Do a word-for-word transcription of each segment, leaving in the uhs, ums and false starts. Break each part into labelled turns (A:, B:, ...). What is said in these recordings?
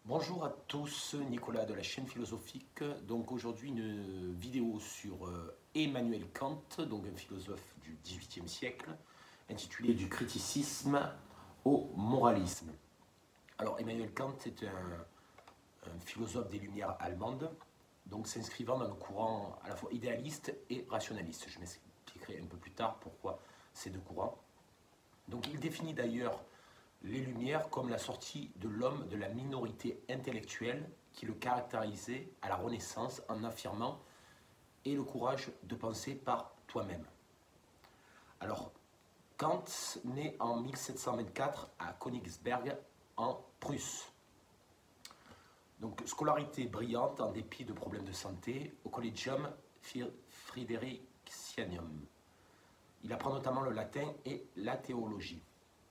A: Bonjour à tous, Nicolas de la chaîne philosophique. Donc aujourd'hui une vidéo sur euh, Emmanuel Kant, donc un philosophe du dix-huitième siècle, intitulée Du criticisme au moralisme. Alors Emmanuel Kant est un, un philosophe des Lumières allemandes, donc s'inscrivant dans le courant à la fois idéaliste et rationaliste. Je m'expliquerai un peu plus tard pourquoi ces deux courants. Donc il définit d'ailleurs les Lumières comme la sortie de l'homme de la minorité intellectuelle qui le caractérisait à la Renaissance en affirmant « et le courage de penser par toi-même ». Alors, Kant naît en mille sept cent vingt-quatre à Königsberg en Prusse. Donc, scolarité brillante en dépit de problèmes de santé au Collegium Fridericianum. Il apprend notamment le latin et la théologie.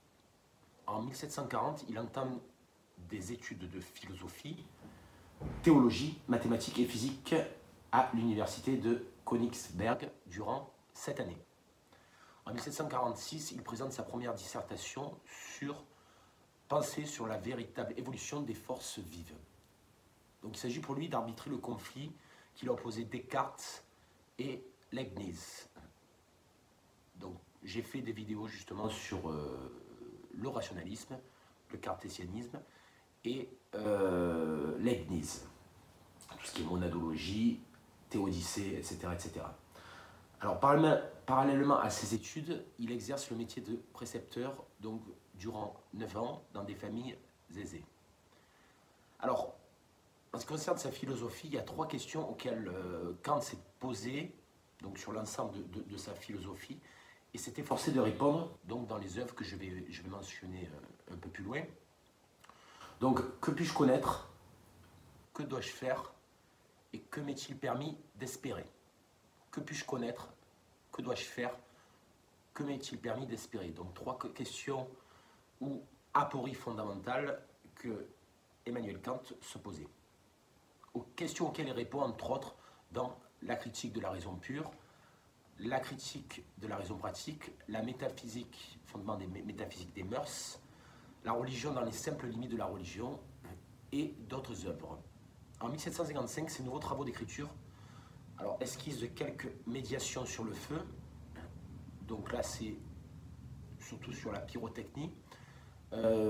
A: En mille sept cent quarante, il entame des études de philosophie, théologie, mathématiques et physique à l'université de Königsberg durant sept années. En mille sept cent quarante-six, il présente sa première dissertation sur penser sur la véritable évolution des forces vives. Donc il s'agit pour lui d'arbitrer le conflit qu'il a opposé Descartes et Leibniz. Donc j'ai fait des vidéos justement sur euh, le rationalisme, le cartésianisme et euh, Leibniz. Tout ce qui est monadologie, théodicée, et cetera, et cetera. Alors, parallèlement à ses études, il exerce le métier de précepteur donc, durant neuf ans dans des familles aisées. Alors, en ce qui concerne sa philosophie, il y a trois questions auxquelles euh, Kant s'est posé donc, sur l'ensemble de, de, de sa philosophie et s'est efforcé de répondre donc, dans les œuvres que je vais, je vais mentionner euh, un peu plus loin. Donc, que puis-je connaître? Que dois-je faire? Et que m'est-il permis d'espérer? Que puis-je connaître? Que dois-je faire? Que m'est-il permis d'espérer? Donc, trois questions ou apories fondamentales que Emmanuel Kant se posait. Aux questions auxquelles il répond, entre autres, dans la critique de la raison pure, la critique de la raison pratique, la métaphysique, fondement des métaphysiques des mœurs, la religion dans les simples limites de la religion et d'autres œuvres. En mille sept cent cinquante-cinq, ces nouveaux travaux d'écriture, alors esquisse de quelques médiations sur le feu, donc là c'est surtout sur la pyrotechnie, euh,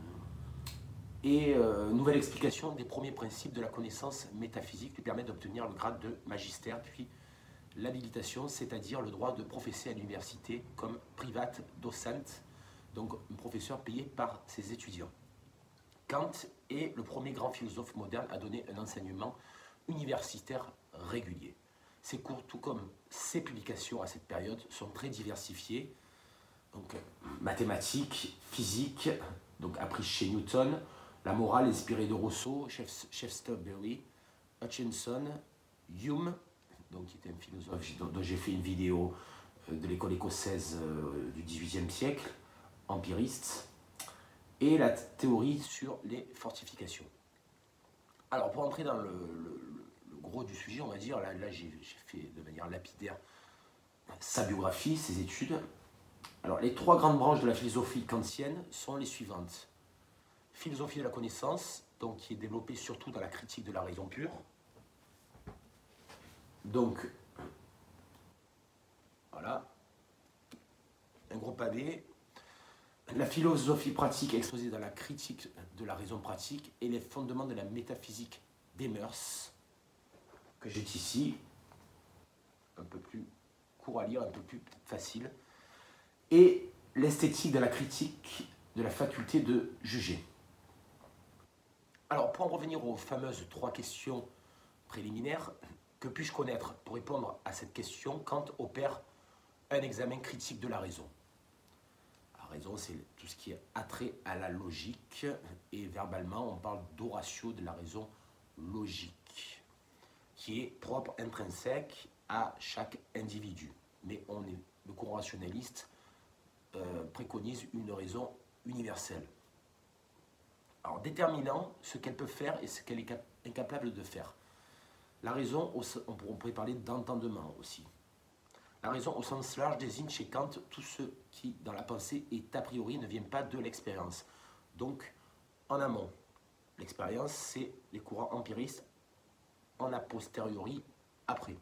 A: et euh, nouvelle explication des premiers principes de la connaissance métaphysique lui permet d'obtenir le grade de magistère, puis l'habilitation, c'est-à-dire le droit de professer à l'université comme private docent, donc un professeur payé par ses étudiants. Kant est le premier grand philosophe moderne à donner un enseignement universitaire régulier. Ses cours, tout comme ses publications à cette période, sont très diversifiés. Donc, mathématiques, physique, donc appris chez Newton, la morale inspirée de Rousseau, Shaftesbury, Hutchinson, Hume, donc qui était un philosophe dont j'ai fait une vidéo de l'école écossaise du dix-huitième siècle, empiriste, et la théorie sur les fortifications. Alors pour entrer dans le, le, le gros du sujet, on va dire, là, là j'ai fait de manière lapidaire sa biographie, ses études. Alors les trois grandes branches de la philosophie kantienne sont les suivantes. Philosophie de la connaissance, donc qui est développée surtout dans la critique de la raison pure. Donc, voilà, un gros pavé. La philosophie pratique exposée dans la critique de la raison pratique et les fondements de la métaphysique des mœurs, que j'ai ici, un peu plus court à lire, un peu plus facile, et l'esthétique de la critique de la faculté de juger. Alors, pour en revenir aux fameuses trois questions préliminaires, que puis-je connaître? Pour répondre à cette question, Kant opère un examen critique de la raison. La raison, c'est tout ce qui est attrait à la logique, et verbalement, on parle d'oratio de la raison logique, qui est propre, intrinsèque à chaque individu. Mais on est, le courant rationaliste euh, préconise une raison universelle. Alors, déterminant ce qu'elle peut faire et ce qu'elle est incapable de faire. La raison, on pourrait parler d'entendement aussi. La raison au sens large désigne chez Kant tout ce qui, dans la pensée, est a priori, ne vient pas de l'expérience. Donc, en amont. l'expérience, c'est les courants empiristes en a posteriori, après.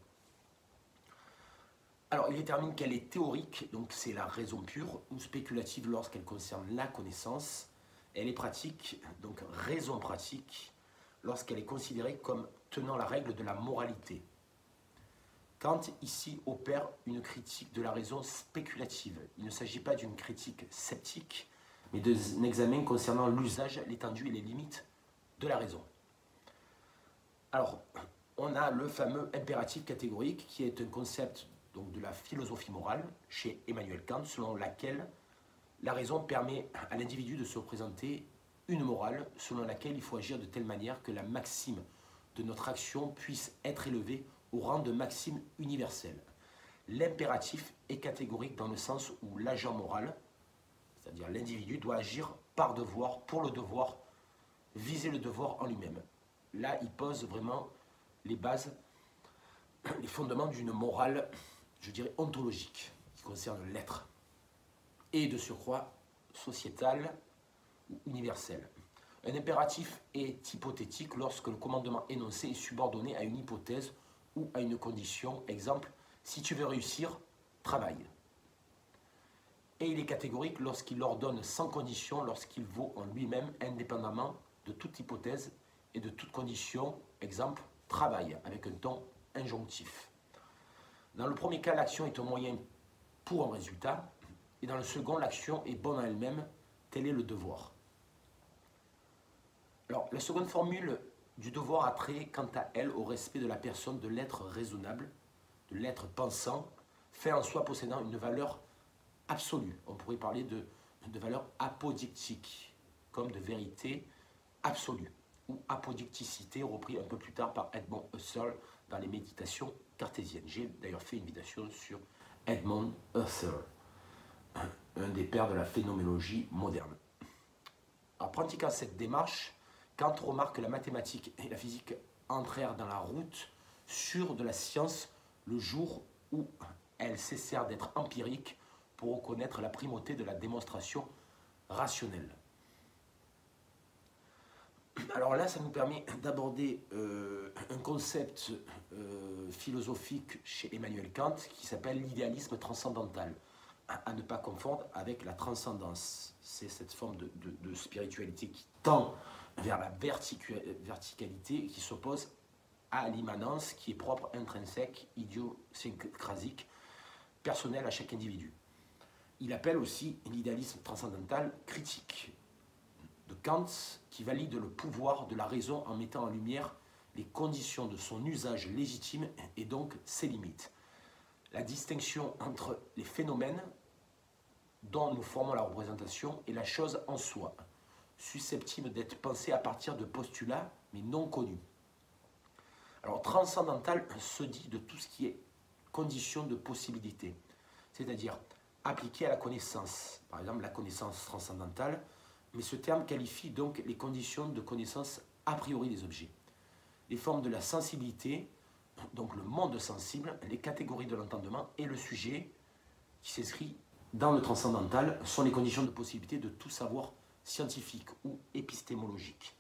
A: Alors, il détermine qu'elle est théorique, donc c'est la raison pure, ou spéculative lorsqu'elle concerne la connaissance. Elle est pratique, donc raison pratique, lorsqu'elle est considérée comme tenant la règle de la moralité. Kant, ici, opère une critique de la raison spéculative. Il ne s'agit pas d'une critique sceptique, mais d'un examen concernant l'usage, l'étendue et les limites de la raison. Alors, on a le fameux impératif catégorique, qui est un concept donc, de la philosophie morale, chez Emmanuel Kant, selon laquelle la raison permet à l'individu de se représenter une morale, selon laquelle il faut agir de telle manière que la maxime de notre action puisse être élevée au rang de maxime universelle. L'impératif est catégorique dans le sens où l'agent moral, c'est-à-dire l'individu, doit agir par devoir, pour le devoir, viser le devoir en lui-même. Là, il pose vraiment les bases, les fondements d'une morale, je dirais, ontologique, qui concerne l'être, et de surcroît sociétal ou universel. Un impératif est hypothétique lorsque le commandement énoncé est subordonné à une hypothèse ou à une condition. Exemple, si tu veux réussir, travaille. Et il est catégorique lorsqu'il ordonne sans condition, lorsqu'il vaut en lui-même indépendamment de toute hypothèse et de toute condition. Exemple, travaille, avec un ton injonctif. Dans le premier cas, l'action est un moyen pour un résultat, et dans le second, l'action est bonne en elle-même, tel est le devoir. Alors, la seconde formule du devoir a trait, quant à elle, au respect de la personne, de l'être raisonnable, de l'être pensant, fait en soi possédant une valeur absolue. On pourrait parler de, de valeur apodictique, comme de vérité absolue, ou apodicticité, repris un peu plus tard par Edmond Husserl dans les méditations cartésiennes. J'ai d'ailleurs fait une méditation sur Edmond Husserl, un des pères de la phénoménologie moderne. En pratiquant cette démarche, Kant remarque que la mathématique et la physique entrèrent dans la route sûre de la science le jour où elles cessèrent d'être empiriques pour reconnaître la primauté de la démonstration rationnelle. Alors là, ça nous permet d'aborder euh, un concept euh, philosophique chez Emmanuel Kant qui s'appelle l'idéalisme transcendantal, à, à ne pas confondre avec la transcendance. C'est cette forme de, de, de spiritualité qui tend vers la verticalité, qui s'oppose à l'immanence qui est propre, intrinsèque, idiosyncrasique, personnelle à chaque individu. Il appelle aussi l'idéalisme transcendantal critique de Kant, qui valide le pouvoir de la raison en mettant en lumière les conditions de son usage légitime et donc ses limites. La distinction entre les phénomènes dont nous formons la représentation et la chose en soi, susceptible d'être pensée à partir de postulats mais non connus. Alors, transcendantal se dit de tout ce qui est condition de possibilité, c'est-à-dire appliqué à la connaissance, par exemple la connaissance transcendantale, mais ce terme qualifie donc les conditions de connaissance a priori des objets. Les formes de la sensibilité, donc le monde sensible, les catégories de l'entendement et le sujet qui s'inscrit dans le transcendantal sont les conditions de possibilité de tout savoir scientifique ou épistémologique.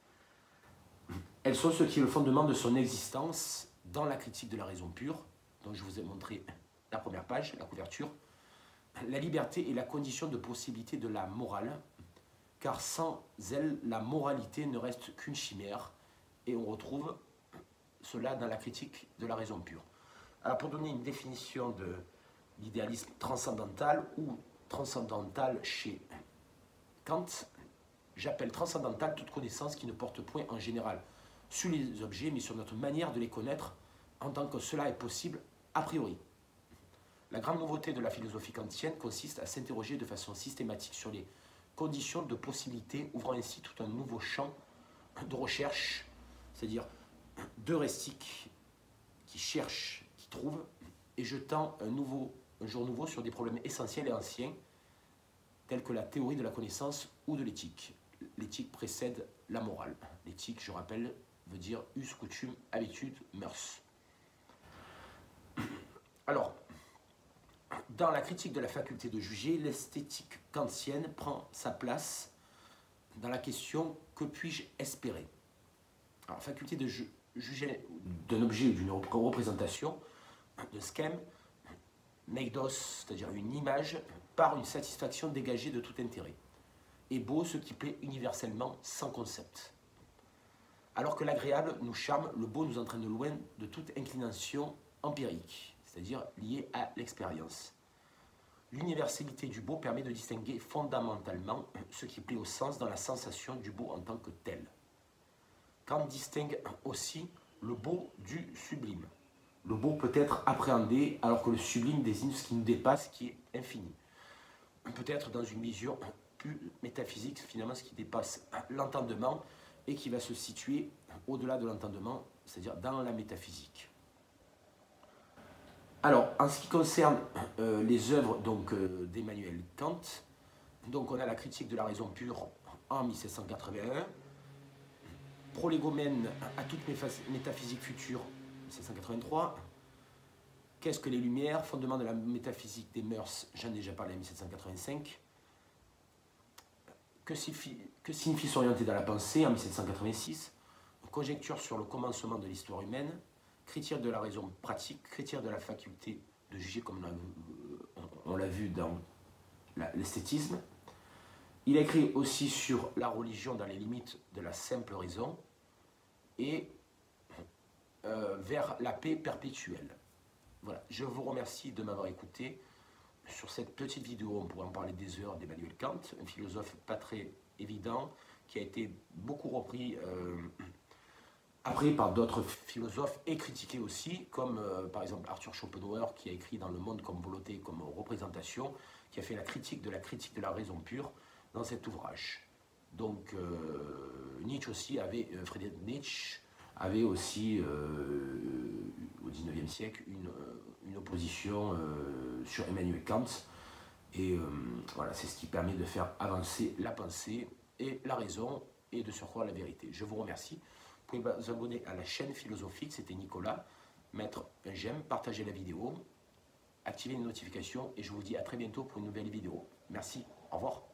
A: Elles sont ce qui est le fondement de son existence dans la critique de la raison pure, dont je vous ai montré la première page, la couverture. La liberté est la condition de possibilité de la morale, car sans elle, la moralité ne reste qu'une chimère, et on retrouve cela dans la critique de la raison pure. Alors, pour donner une définition de l'idéalisme transcendantal ou transcendantal chez Kant, j'appelle transcendantal toute connaissance qui ne porte point en général sur les objets, mais sur notre manière de les connaître en tant que cela est possible a priori. La grande nouveauté de la philosophie kantienne consiste à s'interroger de façon systématique sur les conditions de possibilité, ouvrant ainsi tout un nouveau champ de recherche, c'est-à-dire d'heuristique qui cherche, qui trouve, et jetant un, nouveau, un jour nouveau sur des problèmes essentiels et anciens, tels que la théorie de la connaissance ou de l'éthique. L'éthique précède la morale. L'éthique, je rappelle, veut dire us, coutume, habitude, mœurs. Alors, dans la critique de la faculté de juger, l'esthétique kantienne prend sa place dans la question « que puis-je espérer ?» Alors, la faculté de ju juger d'un objet ou d'une représentation, de schème, neidos, c'est-à-dire une image, par une satisfaction dégagée de tout intérêt. Et beau ce qui plaît universellement sans concept. Alors que l'agréable nous charme, le beau nous entraîne loin de toute inclination empirique, c'est-à-dire liée à l'expérience. L'universalité du beau permet de distinguer fondamentalement ce qui plaît au sens dans la sensation du beau en tant que tel. Kant distingue aussi le beau du sublime. Le beau peut être appréhendé alors que le sublime désigne ce qui nous dépasse, qui est infini. Peut-être dans une vision plus métaphysique, finalement ce qui dépasse l'entendement et qui va se situer au-delà de l'entendement, c'est-à-dire dans la métaphysique. Alors, en ce qui concerne euh, les œuvres donc euh, d'Emmanuel Kant, donc on a la critique de la raison pure en mille sept cent quatre-vingt-un, Prolégomène à toute métaphysique future, mille sept cent quatre-vingt-trois, Qu'est-ce que les Lumières, fondement de la métaphysique des mœurs, j'en ai déjà parlé en mille sept cent quatre-vingt-cinq, Que signifie, que signifie s'orienter dans la pensée en mille sept cent quatre-vingt-six, Conjecture sur le commencement de l'histoire humaine, Critique de la raison pratique, Critique de la faculté de juger, comme on l'a vu dans l'esthétisme. Il a écrit aussi sur la religion dans les limites de la simple raison et euh, vers la paix perpétuelle. Voilà, je vous remercie de m'avoir écouté. Sur cette petite vidéo, on pourrait en parler des heures d'Emmanuel Kant, un philosophe pas très évident, qui a été beaucoup repris euh, après par d'autres philosophes et critiqué aussi, comme euh, par exemple Arthur Schopenhauer, qui a écrit dans Le Monde comme volonté, comme représentation, qui a fait la critique de la critique de la raison pure dans cet ouvrage. Donc euh, Nietzsche aussi avait, euh, Friedrich Nietzsche avait aussi euh, au dix-neuvième siècle une, une opposition euh, sur Emmanuel Kant, et euh, voilà, c'est ce qui permet de faire avancer la pensée et la raison, et de surcroît la vérité. Je vous remercie. Vous pouvez vous abonner à la chaîne philosophique, c'était Nicolas, mettre un j'aime, partager la vidéo, activer les notifications, et je vous dis à très bientôt pour une nouvelle vidéo. Merci, au revoir.